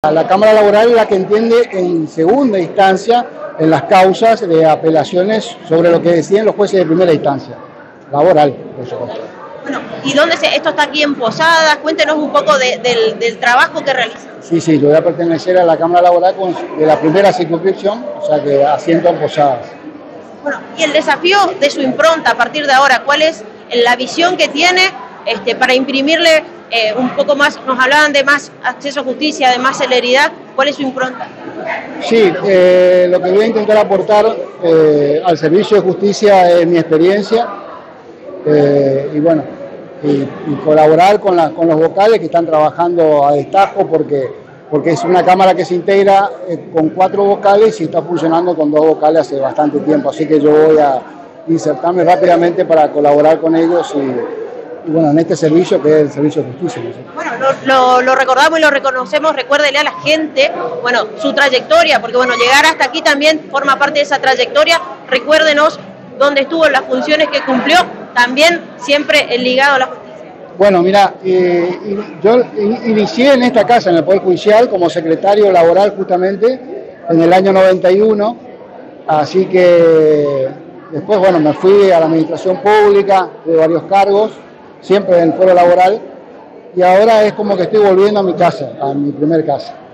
La Cámara Laboral es la que entiende en segunda instancia en las causas de apelaciones sobre lo que deciden los jueces de primera instancia, laboral, por supuesto. Bueno, ¿y dónde esto está aquí en Posadas? Cuéntenos un poco del trabajo que realizan. Sí, yo voy a pertenecer a la Cámara Laboral de la primera circunscripción, o sea que asiento en Posadas. Bueno, y el desafío de su impronta a partir de ahora, ¿cuál es la visión que tiene para imprimirle un poco más? Nos hablaban de más acceso a justicia, de más celeridad. ¿Cuál es su impronta? Sí, lo que voy a intentar aportar al servicio de justicia es mi experiencia y bueno, y colaborar con los vocales que están trabajando a destajo porque es una cámara que se integra con 4 vocales y está funcionando con 2 vocales hace bastante tiempo, así que yo voy a insertarme rápidamente para colaborar con ellos y bueno, en este servicio que es el servicio de justicia. ¿No? Bueno, lo recordamos y lo reconocemos, recuérdele a la gente, bueno, su trayectoria, porque bueno, llegar hasta aquí también forma parte de esa trayectoria. Recuérdenos dónde estuvo, las funciones que cumplió, también siempre ligado a la justicia. Bueno, mira, yo inicié en esta casa, en el Poder Judicial, como secretario laboral justamente en el año 91, así que después, bueno, me fui a la administración pública de varios cargos, siempre en el foro laboral, y ahora es como que estoy volviendo a mi casa, a mi primer casa.